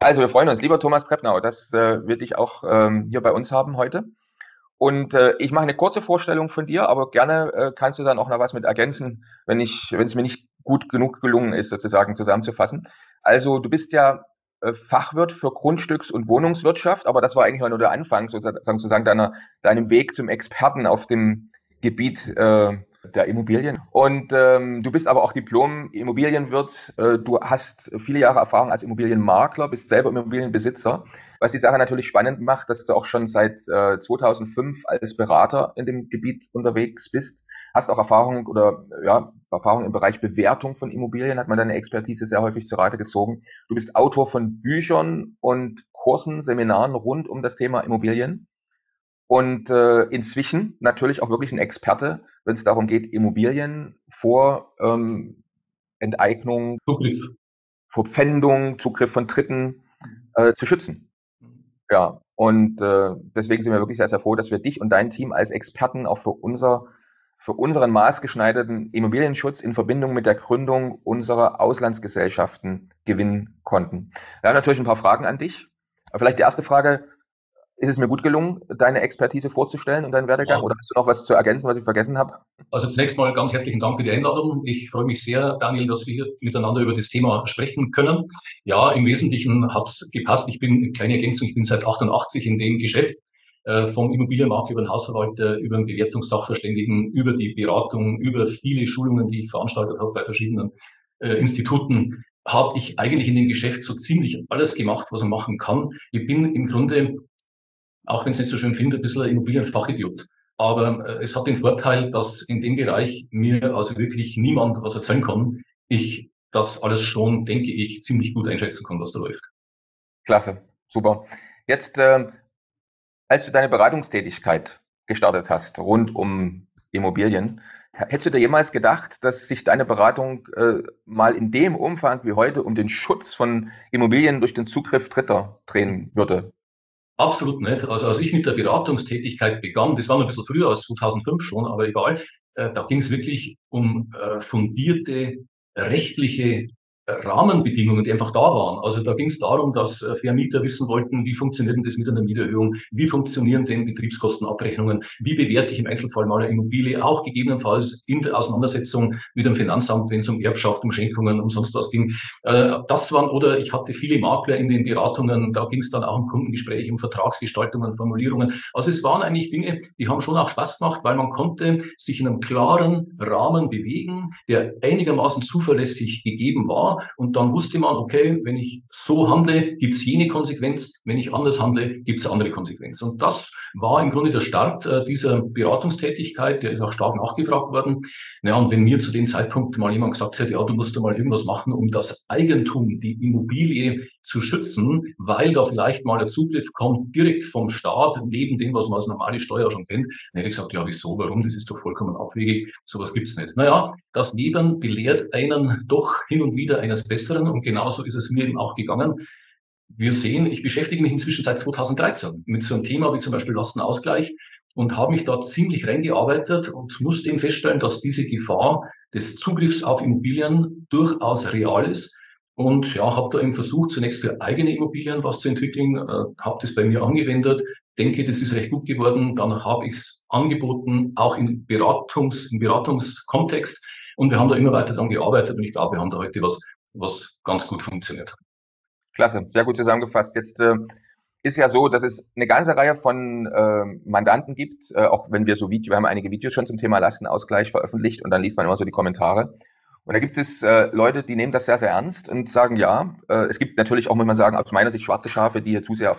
Also wir freuen uns, lieber Thomas Kreppnau, dass wir dich auch hier bei uns haben heute. Und ich mache eine kurze Vorstellung von dir, aber gerne kannst du dann auch noch was mit ergänzen, wenn es mir nicht gut genug gelungen ist, sozusagen zusammenzufassen. Also du bist ja Fachwirt für Grundstücks- und Wohnungswirtschaft, aber das war eigentlich nur der Anfang, sozusagen deinem Weg zum Experten auf dem Gebiet der Immobilien. Und du bist aber auch Diplom-Immobilienwirt. Du hast viele Jahre Erfahrung als Immobilienmakler, bist selber Immobilienbesitzer. Was die Sache natürlich spannend macht, dass du auch schon seit 2005 als Berater in dem Gebiet unterwegs bist. Hast auch Erfahrung Erfahrung im Bereich Bewertung von Immobilien, hat man deine Expertise sehr häufig zu Rate gezogen. Du bist Autor von Büchern und Kursen, Seminaren rund um das Thema Immobilien. Und inzwischen natürlich auch wirklich ein Experte, wenn es darum geht, Immobilien vor Enteignung, Zugriff. vor Pfändung, Zugriff von Dritten zu schützen. Ja, und deswegen sind wir wirklich sehr, sehr froh, dass wir dich und dein Team als Experten auch für unseren maßgeschneiderten Immobilienschutz in Verbindung mit der Gründung unserer Auslandsgesellschaften gewinnen konnten. Wir haben natürlich ein paar Fragen an dich. Aber vielleicht die erste Frage: Ist es mir gut gelungen, deine Expertise vorzustellen und deinen Werdegang? Ja, Oder hast du noch was zu ergänzen, was ich vergessen habe? also zunächst mal ganz herzlichen Dank für die Einladung. Ich freue mich sehr, Daniel, dass wir hier miteinander über das Thema sprechen können. Ja, im Wesentlichen hat es gepasst. Ich bin, kleine Ergänzung, ich bin seit 88 in dem Geschäft, vom Immobilienmarkt über den Hausverwalter, über den Bewertungssachverständigen, über die Beratung, über viele Schulungen, die ich veranstaltet habe bei verschiedenen Instituten, habe ich eigentlich in dem Geschäft so ziemlich alles gemacht, was man machen kann. Ich bin im Grunde, auch wenn es nicht so schön klingt, ein bisschen ein Immobilienfachidiot. Aber es hat den Vorteil, dass in dem Bereich mir also wirklich niemand was erzählen kann. Ich das alles schon, denke ich, ziemlich gut einschätzen kann, was da läuft. Klasse, super. Jetzt, als du deine Beratungstätigkeit gestartet hast, rund um Immobilien, hättest du dir jemals gedacht, dass sich deine Beratung mal in dem Umfang wie heute um den Schutz von Immobilien durch den Zugriff Dritter drehen würde? Absolut nicht. Also als ich mit der Beratungstätigkeit begann, das war noch ein bisschen früher als 2005 schon, aber egal, da ging es wirklich um fundierte rechtliche Rahmenbedingungen, die einfach da waren. Also da ging es darum, dass Vermieter wissen wollten, wie funktioniert denn das mit einer Mieterhöhung, wie funktionieren denn Betriebskostenabrechnungen, wie bewerte ich im Einzelfall mal eine Immobilie, auch gegebenenfalls in der Auseinandersetzung mit dem Finanzamt, wenn es um Erbschaft, um Schenkungen, um sonst was ging. Das waren, oder ich hatte viele Makler in den Beratungen, da ging es dann auch um Kundengespräche, um Vertragsgestaltungen, Formulierungen. Also es waren eigentlich Dinge, die haben schon auch Spaß gemacht, weil man konnte sich in einem klaren Rahmen bewegen, der einigermaßen zuverlässig gegeben war. Und dann wusste man, okay, wenn ich so handle, gibt es jene Konsequenz, wenn ich anders handle, gibt es eine andere Konsequenz. Und das war im Grunde der Start dieser Beratungstätigkeit, der ist auch stark nachgefragt worden. Ja, und wenn mir zu dem Zeitpunkt mal jemand gesagt hätte, ja, du musst da mal irgendwas machen, um das Eigentum, die Immobilie zu schützen, weil da vielleicht mal der Zugriff kommt direkt vom Staat, neben dem, was man als normale Steuer schon kennt, dann hätte ich gesagt, ja, wieso, warum, das ist doch vollkommen abwegig, sowas gibt's nicht. Naja, das Leben belehrt einen doch hin und wieder eines Besseren und genauso ist es mir eben auch gegangen. Wir sehen, ich beschäftige mich inzwischen seit 2013 mit so einem Thema wie zum Beispiel Lastenausgleich und habe mich da ziemlich reingearbeitet und musste eben feststellen, dass diese Gefahr des Zugriffs auf Immobilien durchaus real ist. Und ja, habe da eben versucht, zunächst für eigene Immobilien was zu entwickeln, habe das bei mir angewendet, denke, das ist recht gut geworden. Dann habe ich es angeboten, auch im Beratungskontext. Und wir haben da immer weiter dran gearbeitet und ich glaube, wir haben da heute was ganz gut funktioniert. Klasse, sehr gut zusammengefasst. Jetzt ist ja so, dass es eine ganze Reihe von Mandanten gibt, auch wenn wir haben einige Videos schon zum Thema Lastenausgleich veröffentlicht und dann liest man immer so die Kommentare. Und da gibt es Leute, die nehmen das sehr, sehr ernst und sagen, ja, es gibt natürlich auch, muss man sagen, aus meiner Sicht schwarze Schafe, die hier zu sehr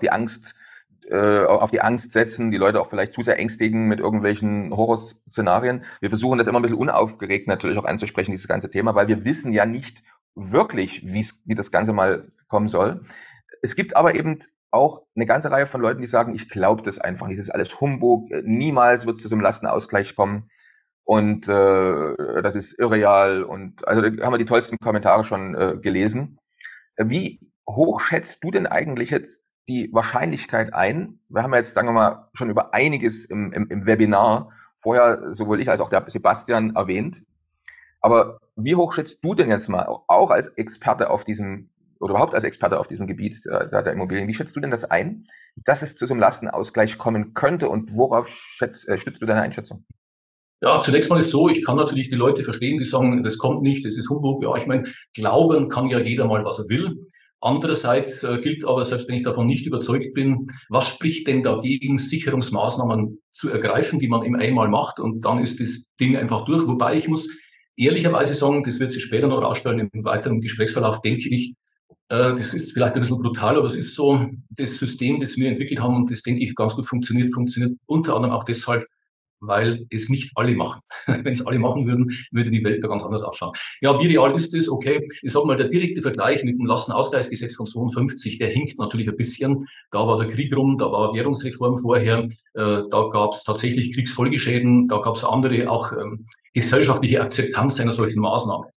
auf die Angst setzen, die Leute auch vielleicht zu sehr ängstigen mit irgendwelchen Horrorszenarien. Wir versuchen das immer ein bisschen unaufgeregt natürlich auch anzusprechen, dieses ganze Thema, weil wir wissen ja nicht wirklich, wie das Ganze mal kommen soll. Es gibt aber eben auch eine ganze Reihe von Leuten, die sagen, ich glaube das einfach nicht, das ist alles Humbug, niemals wird es zu so einem Lastenausgleich kommen und das ist irreal und also da haben wir die tollsten Kommentare schon gelesen. Wie hoch schätzt du denn eigentlich jetzt die Wahrscheinlichkeit ein? Wir haben ja jetzt, sagen wir mal, schon über einiges im Webinar vorher sowohl ich als auch der Sebastian erwähnt. Aber wie hoch schätzt du denn jetzt mal, auch als Experte auf diesem oder überhaupt als Experte auf diesem Gebiet der Immobilien, wie schätzt du denn das ein, dass es zu so einem Lastenausgleich kommen könnte und worauf stützt du deine Einschätzung? Ja, zunächst mal ist so, ich kann natürlich die Leute verstehen, die sagen, das kommt nicht, das ist Humbug. Ja, ich meine, glauben kann ja jeder mal, was er will. Andererseits gilt aber, selbst wenn ich davon nicht überzeugt bin, was spricht denn dagegen, Sicherungsmaßnahmen zu ergreifen, die man eben einmal macht und dann ist das Ding einfach durch. Wobei ich muss ehrlicherweise sagen, das wird sich später noch herausstellen im weiteren Gesprächsverlauf, denke ich, das ist vielleicht ein bisschen brutal, aber es ist so, das System, das wir entwickelt haben und das, denke ich, ganz gut funktioniert, funktioniert unter anderem auch deshalb, weil es nicht alle machen. Wenn es alle machen würden, würde die Welt da ganz anders ausschauen. Ja, wie real ist es? Okay, ich sage mal, der direkte Vergleich mit dem Lastenausgleichsgesetz von 52, der hinkt natürlich ein bisschen. Da war der Krieg rum, da war Währungsreform vorher, da gab es tatsächlich Kriegsfolgeschäden, da gab es andere auch gesellschaftliche Akzeptanz einer solchen Maßnahme.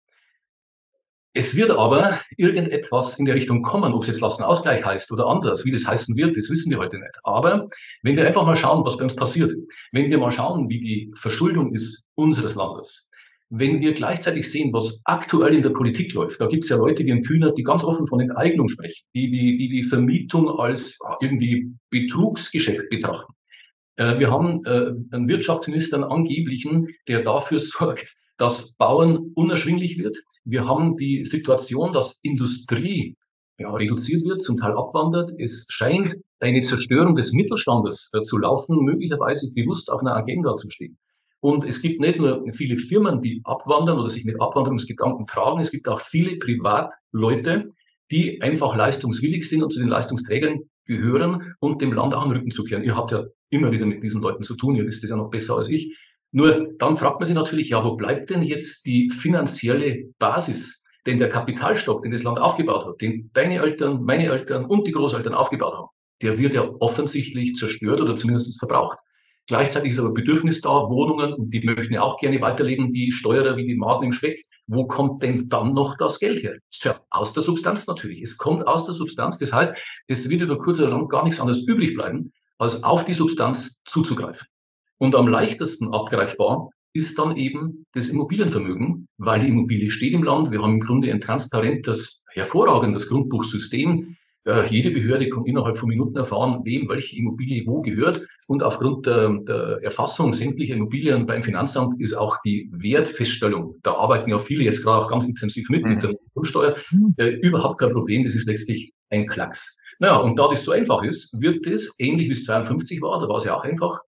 Es wird aber irgendetwas in der Richtung kommen, ob es jetzt Lastenausgleich heißt oder anders, wie das heißen wird, das wissen wir heute nicht. Aber wenn wir einfach mal schauen, was bei uns passiert, wenn wir mal schauen, wie die Verschuldung ist unseres Landes, wenn wir gleichzeitig sehen, was aktuell in der Politik läuft, da gibt es ja Leute wie ein Kühnert, die ganz offen von Enteignung sprechen, die Vermietung als irgendwie Betrugsgeschäft betrachten. Wir haben einen Wirtschaftsminister, einen angeblichen, der dafür sorgt, dass Bauen unerschwinglich wird. Wir haben die Situation, dass Industrie reduziert wird, zum Teil abwandert. Es scheint eine Zerstörung des Mittelstandes zu laufen, möglicherweise bewusst auf einer Agenda zu stehen. Und es gibt nicht nur viele Firmen, die abwandern oder sich mit Abwanderungsgedanken tragen, es gibt auch viele Privatleute, die einfach leistungswillig sind und zu den Leistungsträgern gehören und dem Land auch den Rücken zu kehren. Ihr habt ja immer wieder mit diesen Leuten zu tun, ihr wisst es ja noch besser als ich. Nur dann fragt man sich natürlich, ja, wo bleibt denn jetzt die finanzielle Basis? Denn der Kapitalstock, den das Land aufgebaut hat, den deine Eltern, meine Eltern und die Großeltern aufgebaut haben, der wird ja offensichtlich zerstört oder zumindest verbraucht. Gleichzeitig ist aber Bedürfnis da, Wohnungen, und die möchten ja auch gerne weiterleben, die Steuerer wie die Maden im Speck. Wo kommt denn dann noch das Geld her? Tja, aus der Substanz natürlich. Es kommt aus der Substanz. Das heißt, es wird über kurz oder lang gar nichts anderes übrig bleiben, als auf die Substanz zuzugreifen. Und am leichtesten abgreifbar ist dann eben das Immobilienvermögen, weil die Immobilie steht im Land. Wir haben im Grunde ein transparentes, hervorragendes Grundbuchsystem. Jede Behörde kann innerhalb von Minuten erfahren, wem welche Immobilie wo gehört. Und aufgrund der Erfassung sämtlicher Immobilien beim Finanzamt ist auch die Wertfeststellung, da arbeiten ja viele jetzt gerade auch ganz intensiv mit der Grundsteuer, überhaupt kein Problem. Das ist letztlich ein Klacks. Naja, und da das so einfach ist, wird das, ähnlich wie es 52 war, da war es ja auch einfach,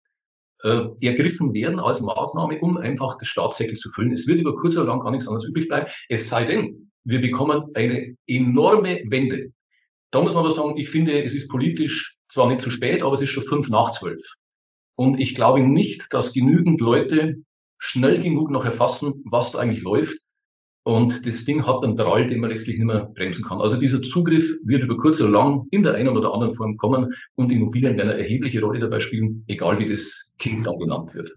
ergriffen werden als Maßnahme, um einfach das Staatssäckel zu füllen. Es wird über kurz oder lang gar nichts anderes übrig bleiben, es sei denn, wir bekommen eine enorme Wende. Da muss man aber sagen, ich finde, es ist politisch zwar nicht zu spät, aber es ist schon 5 nach 12. Und ich glaube nicht, dass genügend Leute schnell genug noch erfassen, was da eigentlich läuft. Und das Ding hat einen Drall, den man letztlich nicht mehr bremsen kann. Also dieser Zugriff wird über kurz oder lang in der einen oder anderen Form kommen und Immobilien werden eine erhebliche Rolle dabei spielen, egal wie das Kind dann genannt wird.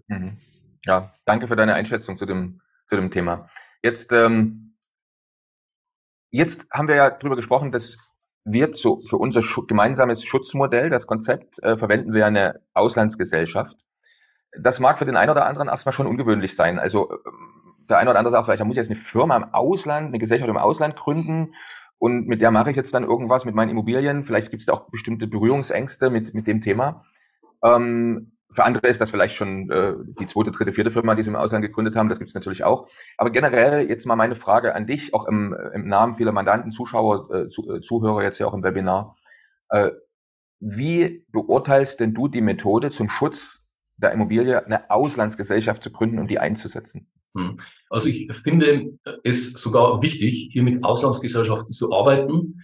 Ja, danke für deine Einschätzung zu dem Thema. Jetzt haben wir ja drüber gesprochen, dass wir für unser gemeinsames Schutzmodell, das Konzept, verwenden wir eine Auslandsgesellschaft. Das mag für den einen oder anderen erstmal schon ungewöhnlich sein. Also der eine oder andere sagt vielleicht, da muss ich jetzt eine Firma im Ausland, eine Gesellschaft im Ausland gründen und mit der mache ich jetzt dann irgendwas mit meinen Immobilien. Vielleicht gibt es da auch bestimmte Berührungsängste mit dem Thema. Für andere ist das vielleicht schon die zweite, dritte, vierte Firma, die sie im Ausland gegründet haben. Das gibt es natürlich auch. Aber generell jetzt mal meine Frage an dich, auch im Namen vieler Mandanten, Zuschauer, Zuhörer jetzt ja auch im Webinar. Wie beurteilst denn du die Methode zum Schutz der Immobilie, eine Auslandsgesellschaft zu gründen und die einzusetzen? Also ich finde es sogar wichtig, hier mit Auslandsgesellschaften zu arbeiten.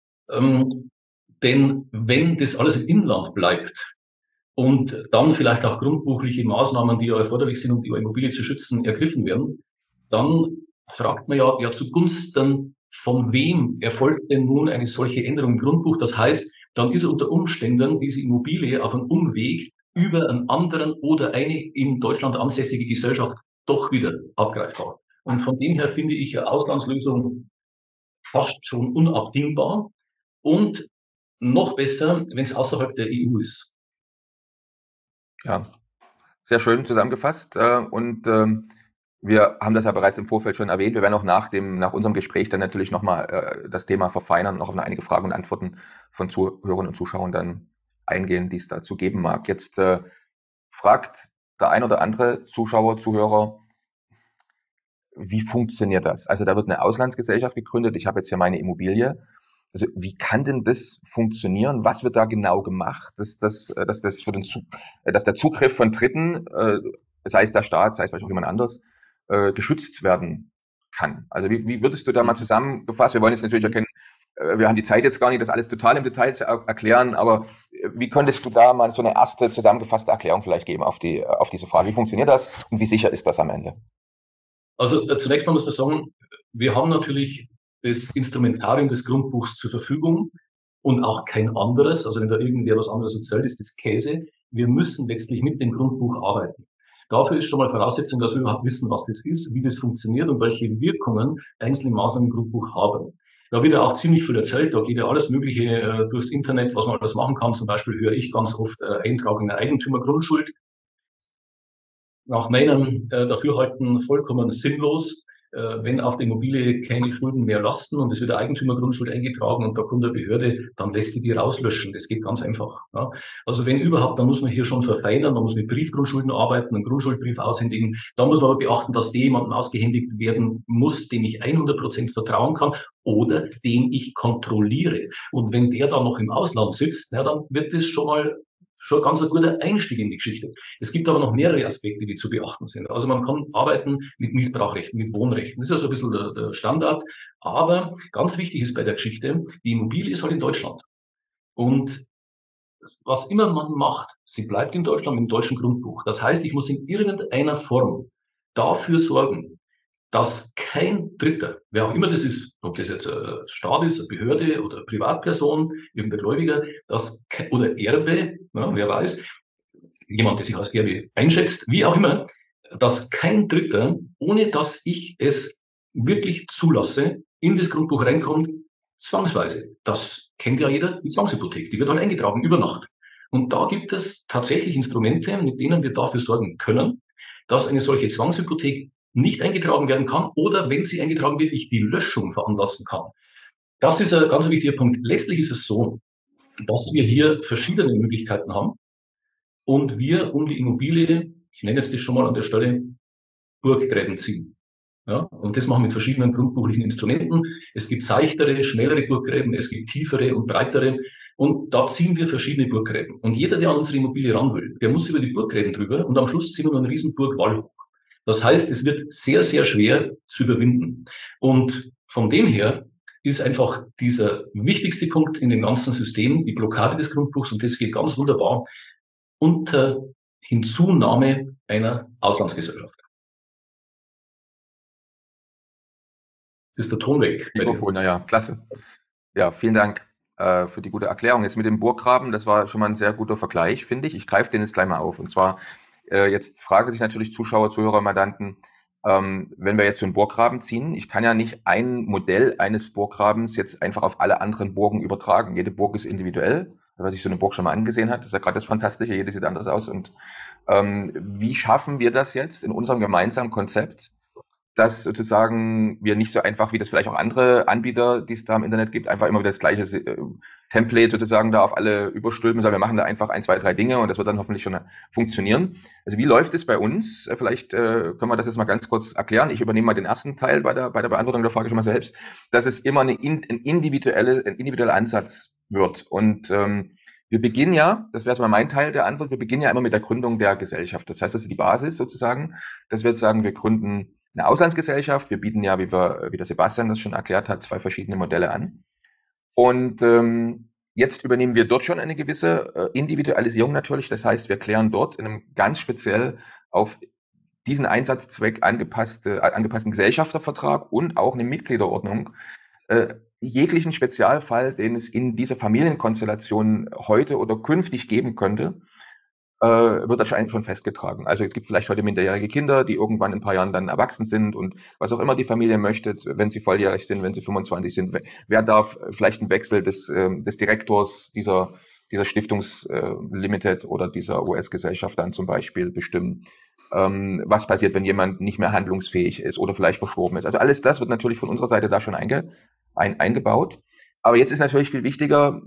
Denn wenn das alles im Inland bleibt und dann vielleicht auch grundbuchliche Maßnahmen, die ja erforderlich sind, um die Immobilie zu schützen, ergriffen werden, dann fragt man ja zugunsten von wem erfolgt denn nun eine solche Änderung im Grundbuch? Das heißt, dann ist unter Umständen diese Immobilie auf einem Umweg über einen anderen oder eine in Deutschland ansässige Gesellschaft doch wieder abgreifbar. Und von dem her finde ich eine Auslandslösung fast schon unabdingbar und noch besser, wenn es außerhalb der EU ist. Ja, sehr schön zusammengefasst. Und Wir haben das ja bereits im Vorfeld schon erwähnt. Wir werden auch nach unserem Gespräch dann natürlich nochmal das Thema verfeinern und noch auf einige Fragen und Antworten von Zuhörern und Zuschauern dann eingehen, die es dazu geben mag. Jetzt fragt der ein oder andere Zuschauer, Zuhörer, wie funktioniert das? Also da wird eine Auslandsgesellschaft gegründet. Ich habe jetzt hier meine Immobilie. Also wie kann denn das funktionieren? Was wird da genau gemacht, dass der Zugriff von Dritten, sei es der Staat, sei es vielleicht auch jemand anderes, geschützt werden kann? Also wie würdest du da mal zusammengefasst? Wir wollen jetzt natürlich erkennen, wir haben die Zeit jetzt gar nicht, das alles total im Detail zu erklären, aber wie könntest du da mal so eine erste zusammengefasste Erklärung vielleicht geben auf diese Frage? Wie funktioniert das und wie sicher ist das am Ende? Also zunächst mal muss man sagen, wir haben natürlich das Instrumentarium des Grundbuchs zur Verfügung und auch kein anderes. Also wenn da irgendwer was anderes erzählt, ist das Käse. Wir müssen letztlich mit dem Grundbuch arbeiten. Dafür ist schon mal Voraussetzung, dass wir überhaupt wissen, was das ist, wie das funktioniert und welche Wirkungen einzelne Maßnahmen im Grundbuch haben. Da wird ja auch ziemlich viel erzählt, da geht ja alles Mögliche durchs Internet, was man alles machen kann. Zum Beispiel höre ich ganz oft Eintrag in der Eigentümergrundschuld. Nach meinem Dafürhalten vollkommen sinnlos, wenn auf der Immobilie keine Schulden mehr lasten und es wird eine Eigentümergrundschuld eingetragen und da kommt eine Behörde, dann lässt die rauslöschen. Das geht ganz einfach. Ja. Also wenn überhaupt, dann muss man hier schon verfeinern, man muss mit Briefgrundschulden arbeiten, einen Grundschuldbrief aushändigen. Da muss man aber beachten, dass der jemandem ausgehändigt werden muss, dem ich 100% vertrauen kann oder den ich kontrolliere. Und wenn der dann noch im Ausland sitzt, ja, dann wird das schon ganz ein guter Einstieg in die Geschichte. Es gibt aber noch mehrere Aspekte, die zu beachten sind. Also man kann arbeiten mit Missbrauchrechten, mit Wohnrechten. Das ist ja so ein bisschen der Standard. Aber ganz wichtig ist bei der Geschichte, die Immobilie ist halt in Deutschland. Und was immer man macht, sie bleibt in Deutschland mit dem deutschen Grundbuch. Das heißt, ich muss in irgendeiner Form dafür sorgen, dass kein Dritter, wer auch immer das ist, ob das jetzt ein Staat ist, eine Behörde oder eine Privatperson, irgendein Gläubiger, oder Erbe, ja, wer weiß, jemand, der sich als Erbe einschätzt, wie auch immer, dass kein Dritter, ohne dass ich es wirklich zulasse, in das Grundbuch reinkommt, zwangsweise. Das kennt ja jeder, die Zwangshypothek, die wird halt eingetragen über Nacht. Und da gibt es tatsächlich Instrumente, mit denen wir dafür sorgen können, dass eine solche Zwangshypothek nicht eingetragen werden kann oder wenn sie eingetragen wird, ich die Löschung veranlassen kann. Das ist ein ganz wichtiger Punkt. Letztlich ist es so, dass wir hier verschiedene Möglichkeiten haben und wir um die Immobilie, ich nenne jetzt das schon mal an der Stelle, Burggräben ziehen. Ja, und das machen wir mit verschiedenen grundbuchlichen Instrumenten. Es gibt seichtere, schnellere Burggräben, es gibt tiefere und breitere. Und da ziehen wir verschiedene Burggräben. Und jeder, der an unsere Immobilie ran will, der muss über die Burggräben drüber und am Schluss ziehen wir einen riesen Burgwall hoch. Das heißt, es wird sehr, sehr schwer zu überwinden. Und von dem her ist einfach dieser wichtigste Punkt in dem ganzen System die Blockade des Grundbuchs und das geht ganz wunderbar unter Hinzunahme einer Auslandsgesellschaft. Das ist der Ton weg. Mikrofon, naja, klasse. Ja, vielen Dank für die gute Erklärung. Jetzt mit dem Burggraben, das war schon mal ein sehr guter Vergleich, finde ich. Ich greife den jetzt gleich mal auf. Und zwar, jetzt fragen sich natürlich Zuschauer, Zuhörer, Mandanten, wenn wir jetzt so einen Burggraben ziehen, ich kann ja nicht ein Modell eines Burggrabens jetzt einfach auf alle anderen Burgen übertragen. Jede Burg ist individuell. Wer sich so eine Burg schon mal angesehen hat, das ist ja gerade das Fantastische, jede sieht anders aus. Und wie schaffen wir das jetzt in unserem gemeinsamen Konzept, dass sozusagen wir nicht so einfach, wie das vielleicht auch andere Anbieter, die es da im Internet gibt, einfach immer wieder das gleiche Template sozusagen da auf alle überstülpen, sondern wir machen da einfach 1, 2, 3 Dinge und das wird dann hoffentlich schon funktionieren. Also wie läuft es bei uns? Vielleicht können wir das jetzt mal ganz kurz erklären. Ich übernehme mal den ersten Teil bei der Beantwortung der Frage schon mal selbst, dass es immer ein individueller Ansatz wird. Und wir beginnen ja, das wäre jetzt mal mein Teil der Antwort, wir beginnen ja immer mit der Gründung der Gesellschaft. Das heißt, das ist die Basis sozusagen, dass wir jetzt sagen, wir gründen eine Auslandsgesellschaft. Wir bieten ja, wie der Sebastian das schon erklärt hat, 2 verschiedene Modelle an. Und jetzt übernehmen wir dort schon eine gewisse Individualisierung natürlich. Das heißt, wir klären dort in einem ganz speziell auf diesen Einsatzzweck angepassten Gesellschaftervertrag und auch eine Mitgliederordnung jeglichen Spezialfall, den es in dieser Familienkonstellation heute oder künftig geben könnte, wird das schon festgetragen. Also es gibt vielleicht heute minderjährige Kinder, die irgendwann in ein paar Jahren dann erwachsen sind und was auch immer die Familie möchte, wenn sie volljährig sind, wenn sie 25 sind, wer darf vielleicht einen Wechsel des Direktors dieser Stiftungs Limited oder dieser US-Gesellschaft dann zum Beispiel bestimmen. Was passiert, wenn jemand nicht mehr handlungsfähig ist oder vielleicht verstorben ist. Also alles das wird natürlich von unserer Seite da schon eingebaut. Aber jetzt ist natürlich viel wichtiger,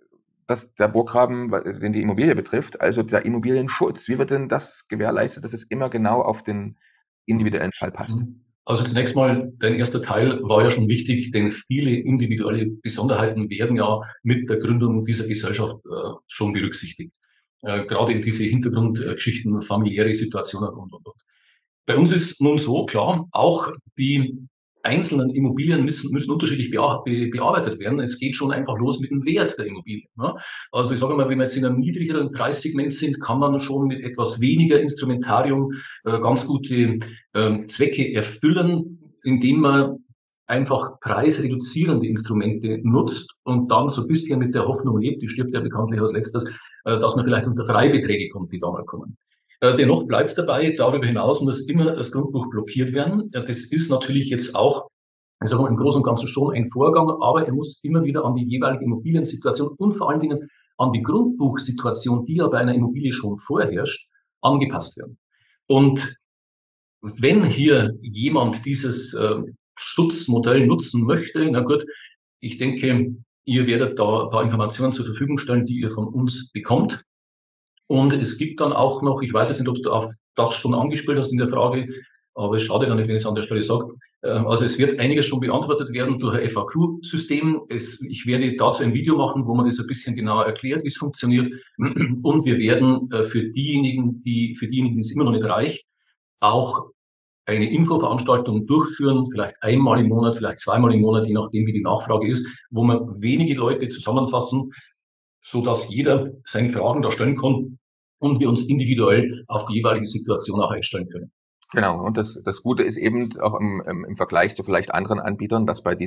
dass der Burggraben, den die Immobilie betrifft, also der Immobilienschutz, wie wird denn das gewährleistet, dass es immer genau auf den individuellen Fall passt? Also zunächst mal, dein erster Teil war ja schon wichtig, denn viele individuelle Besonderheiten werden ja mit der Gründung dieser Gesellschaft schon berücksichtigt. Gerade diese Hintergrundgeschichten, familiäre Situationen und. Bei uns ist nun so, klar, auch die einzelnen Immobilien müssen unterschiedlich bearbeitet werden. Es geht schon einfach los mit dem Wert der Immobilie. Ne? Also ich sage mal, wenn wir jetzt in einem niedrigeren Preissegment sind, kann man schon mit etwas weniger Instrumentarium ganz gute Zwecke erfüllen, indem man einfach preisreduzierende Instrumente nutzt und dann so ein bisschen mit der Hoffnung lebt, die stirbt ja bekanntlich als letztes, dass man vielleicht unter Freibeträge kommt, die da mal kommen. Dennoch bleibt es dabei, darüber hinaus muss immer das Grundbuch blockiert werden. Das ist natürlich jetzt auch, ich sage mal, im Großen und Ganzen schon ein Vorgang, aber er muss immer wieder an die jeweilige Immobiliensituation und vor allen Dingen an die Grundbuchsituation, die ja bei einer Immobilie schon vorherrscht, angepasst werden. Und wenn hier jemand dieses Schutzmodell nutzen möchte, na gut, ich denke, ihr werdet da ein paar Informationen zur Verfügung stellen, die ihr von uns bekommt. Und es gibt dann auch noch, ich weiß jetzt nicht, ob du auf das schon angespielt hast in der Frage, aber es schadet ja nicht, wenn ich es an der Stelle sage. Also es wird einiges schon beantwortet werden durch ein FAQ-System. Ich werde dazu ein Video machen, wo man das ein bisschen genauer erklärt, wie es funktioniert. Und wir werden für diejenigen, die es immer noch nicht reicht, auch eine Infoveranstaltung durchführen, vielleicht einmal im Monat, vielleicht zweimal im Monat, je nachdem, wie die Nachfrage ist, wo wir wenige Leute zusammenfassen, so dass jeder seine Fragen da stellen kann und wir uns individuell auf die jeweilige Situation auch einstellen können. Genau, und das Gute ist eben auch im Vergleich zu vielleicht anderen Anbietern, dass bei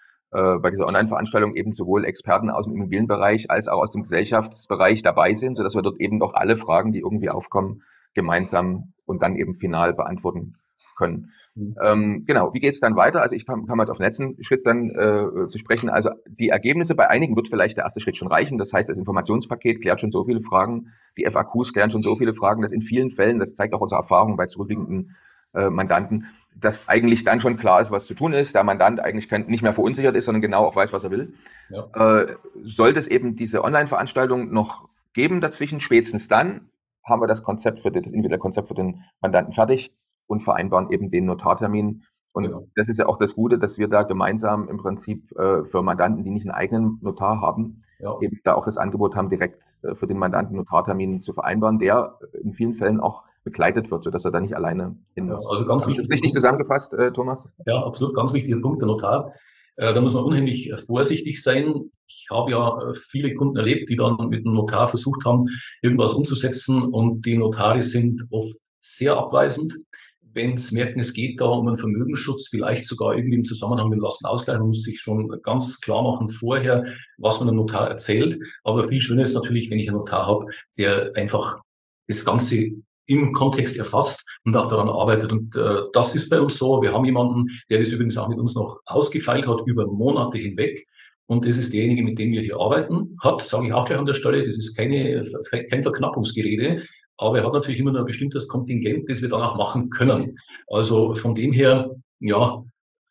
dieser Online-Veranstaltung eben sowohl Experten aus dem Immobilienbereich als auch aus dem Gesellschaftsbereich dabei sind, sodass wir dort eben doch alle Fragen, die irgendwie aufkommen, gemeinsam und dann eben final beantworten können. Genau, wie geht es dann weiter? Also ich kam halt auf den letzten Schritt dann zu sprechen. Also die Ergebnisse bei einigen wird vielleicht der erste Schritt schon reichen. Das heißt, das Informationspaket klärt schon so viele Fragen, die FAQs klären schon so viele Fragen, dass in vielen Fällen, das zeigt auch unsere Erfahrung bei zurückliegenden Mandanten, dass eigentlich dann schon klar ist, was zu tun ist. Der Mandant eigentlich nicht mehr verunsichert ist, sondern genau auch weiß, was er will. Ja. Sollte es eben diese Online-Veranstaltung noch geben dazwischen, spätestens dann haben wir das individuelle Konzept für den Mandanten fertig und vereinbaren eben den Notartermin. Und genau, das ist ja auch das Gute, dass wir da gemeinsam im Prinzip für Mandanten, die nicht einen eigenen Notar haben, ja, eben da auch das Angebot haben, direkt für den Mandanten Notartermin zu vereinbaren, der in vielen Fällen auch begleitet wird, sodass er da nicht alleine hin muss. Ja, also ganz wichtig. Richtig zusammengefasst, Thomas? Ja, absolut, ganz wichtiger Punkt, der Notar. Da muss man unheimlich vorsichtig sein. Ich habe ja viele Kunden erlebt, die dann mit dem Notar versucht haben, irgendwas umzusetzen, und die Notare sind oft sehr abweisend. Wenn es merken, es geht da um einen Vermögensschutz, vielleicht sogar irgendwie im Zusammenhang mit dem Lastenausgleich, man muss sich schon ganz klar machen vorher, was man dem Notar erzählt. Aber viel schöner ist natürlich, wenn ich einen Notar habe, der einfach das Ganze im Kontext erfasst und auch daran arbeitet. Und das ist bei uns so. Wir haben jemanden, der das übrigens auch mit uns noch ausgefeilt hat über Monate hinweg. Und das ist derjenige, mit dem wir hier arbeiten. Sage ich auch gleich an der Stelle, das ist kein Verknappungsgerede. Aber er hat natürlich immer nur ein bestimmtes Kontingent, das wir dann auch machen können. Also von dem her, ja,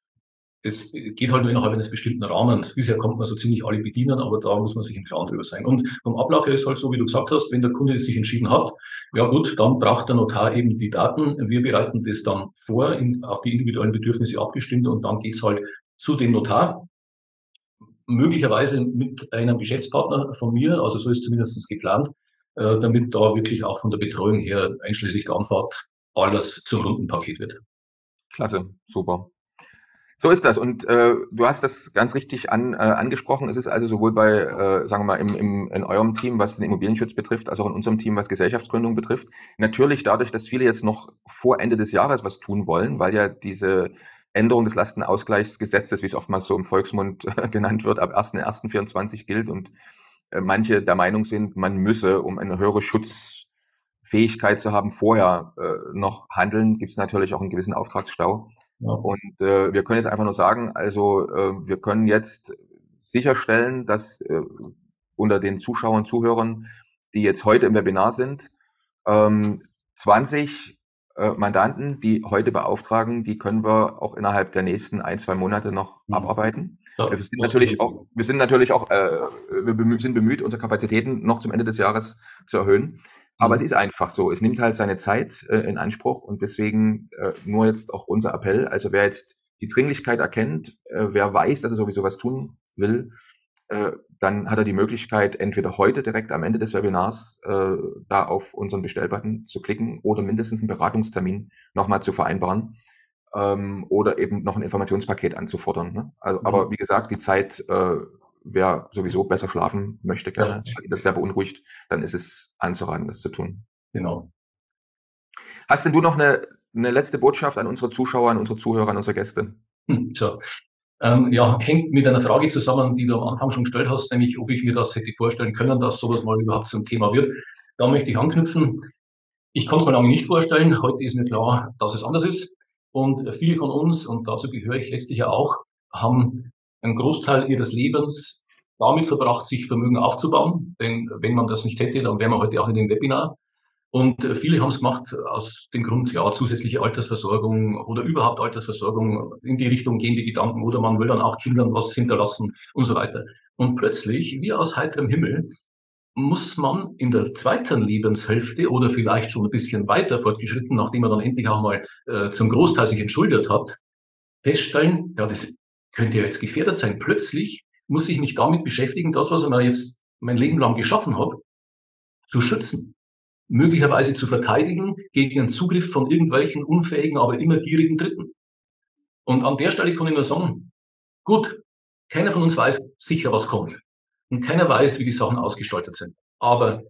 es geht halt nur innerhalb eines bestimmten Rahmens. Bisher konnte man so ziemlich alle bedienen, aber da muss man sich im Klaren drüber sein. Und vom Ablauf her ist halt so, wie du gesagt hast, wenn der Kunde sich entschieden hat, ja gut, dann braucht der Notar eben die Daten. Wir bereiten das dann vor, auf die individuellen Bedürfnisse abgestimmt, und dann geht's halt zu dem Notar. Möglicherweise mit einem Geschäftspartner von mir, also so ist zumindest geplant, damit da wirklich auch von der Betreuung her, einschließlich der Anfahrt, alles zum runden Paket wird. Klasse, super. So ist das. Und du hast das ganz richtig angesprochen. Es ist also sowohl bei, sagen wir mal, in eurem Team, was den Immobilienschutz betrifft, als auch in unserem Team, was Gesellschaftsgründung betrifft. Natürlich dadurch, dass viele jetzt noch vor Ende des Jahres was tun wollen, weil ja diese Änderung des Lastenausgleichsgesetzes, wie es oftmals so im Volksmund genannt wird, ab 1.1.24 gilt, und manche der Meinung sind, man müsse, um eine höhere Schutzfähigkeit zu haben, vorher noch handeln, gibt es natürlich auch einen gewissen Auftragsstau. Ja. Und wir können jetzt einfach nur sagen, also wir können jetzt sicherstellen, dass unter den Zuschauern und Zuhörern, die jetzt heute im Webinar sind, 20 Mandanten, die heute beauftragen, die können wir auch innerhalb der nächsten 1, 2 Monate noch abarbeiten. Ja, Wir sind natürlich auch, sind bemüht, unsere Kapazitäten noch zum Ende des Jahres zu erhöhen. Aber es ist einfach so. Es nimmt halt seine Zeit in Anspruch und deswegen nur jetzt auch unser Appell. Also wer jetzt die Dringlichkeit erkennt, wer weiß, dass er sowieso was tun will, dann hat er die Möglichkeit, entweder heute direkt am Ende des Webinars da auf unseren Bestellbutton zu klicken oder mindestens einen Beratungstermin nochmal zu vereinbaren oder eben noch ein Informationspaket anzufordern. Ne? Also, aber wie gesagt, die Zeit, wer sowieso besser schlafen möchte gerne, weil ihn das sehr beunruhigt, dann ist es anzuraten, das zu tun. Genau. Hast denn du noch eine letzte Botschaft an unsere Zuschauer, an unsere Zuhörer, an unsere Gäste? So. Ja, hängt mit einer Frage zusammen, die du am Anfang schon gestellt hast, nämlich ob ich mir das hätte vorstellen können, dass sowas mal überhaupt zum Thema wird. Da möchte ich anknüpfen. Ich kann es mir lange nicht vorstellen. Heute ist mir klar, dass es anders ist. Und viele von uns, und dazu gehöre ich letztlich ja auch, haben einen Großteil ihres Lebens damit verbracht, sich Vermögen aufzubauen. Denn wenn man das nicht hätte, dann wären wir heute auch in dem Webinar. Und viele haben es gemacht aus dem Grund, ja, zusätzliche Altersversorgung oder überhaupt Altersversorgung, in die Richtung gehen die Gedanken, oder man will dann auch Kindern was hinterlassen und so weiter. Und plötzlich, wie aus heiterem Himmel, muss man in der zweiten Lebenshälfte oder vielleicht schon ein bisschen weiter fortgeschritten, nachdem man dann endlich auch mal zum Großteil sich entschuldet hat, feststellen, ja, das könnte ja jetzt gefährdet sein. Plötzlich muss ich mich damit beschäftigen, das, was ich mir jetzt mein Leben lang geschaffen habe, zu schützen, möglicherweise zu verteidigen gegen einen Zugriff von irgendwelchen unfähigen, aber immer gierigen Dritten. Und an der Stelle kann ich nur sagen, gut, keiner von uns weiß sicher, was kommt. Und keiner weiß, wie die Sachen ausgestaltet sind. Aber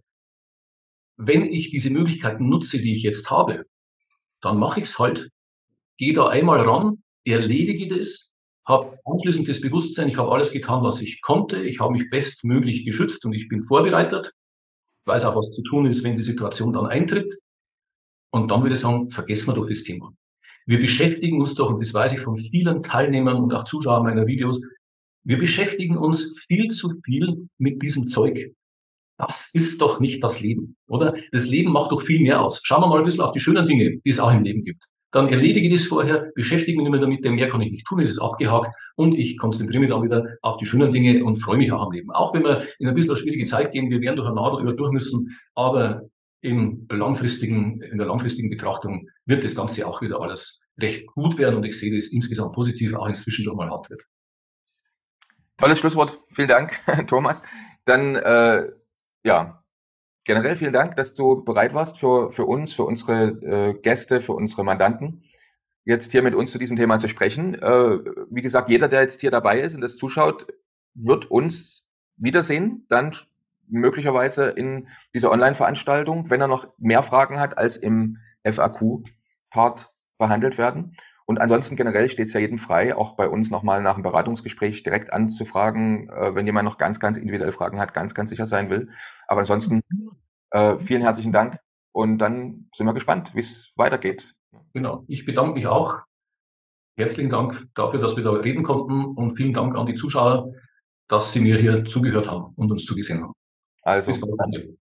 wenn ich diese Möglichkeiten nutze, die ich jetzt habe, dann mache ich es halt, gehe da einmal ran, erledige das, habe anschließend das Bewusstsein, ich habe alles getan, was ich konnte, ich habe mich bestmöglich geschützt und ich bin vorbereitet, weiß auch, was zu tun ist, wenn die Situation dann eintritt. Und dann würde ich sagen, vergessen wir doch das Thema. Wir beschäftigen uns doch, und das weiß ich von vielen Teilnehmern und auch Zuschauern meiner Videos, wir beschäftigen uns viel zu viel mit diesem Zeug. Das ist doch nicht das Leben, oder? Das Leben macht doch viel mehr aus. Schauen wir mal ein bisschen auf die schönen Dinge, die es auch im Leben gibt. Dann erledige ich das vorher, beschäftige mich nicht mehr damit, denn mehr kann ich nicht tun, es ist abgehakt und ich konzentriere mich dann wieder auf die schönen Dinge und freue mich auch am Leben. Auch wenn wir in ein bisschen eine schwierige Zeit gehen, wir werden durch ein Nadelöhr durch müssen, aber in der langfristigen Betrachtung wird das Ganze auch wieder alles recht gut werden und ich sehe das insgesamt positiv, auch inzwischen schon mal hart wird. Tolles Schlusswort. Vielen Dank, Thomas. Dann, ja, generell vielen Dank, dass du bereit warst für uns, für unsere Gäste, für unsere Mandanten, jetzt hier mit uns zu diesem Thema zu sprechen. Wie gesagt, jeder, der jetzt hier dabei ist und das zuschaut, wird uns wiedersehen, dann möglicherweise in dieser Online-Veranstaltung, wenn er noch mehr Fragen hat, als im FAQ-Part behandelt werden. Und ansonsten generell steht es ja jedem frei, auch bei uns nochmal nach dem Beratungsgespräch direkt anzufragen, wenn jemand noch ganz, ganz individuelle Fragen hat, ganz, ganz sicher sein will. Aber ansonsten vielen herzlichen Dank und dann sind wir gespannt, wie es weitergeht. Genau, ich bedanke mich auch. Herzlichen Dank dafür, dass wir da reden konnten und vielen Dank an die Zuschauer, dass sie mir hier zugehört haben und uns zugesehen haben. Also, bis bald.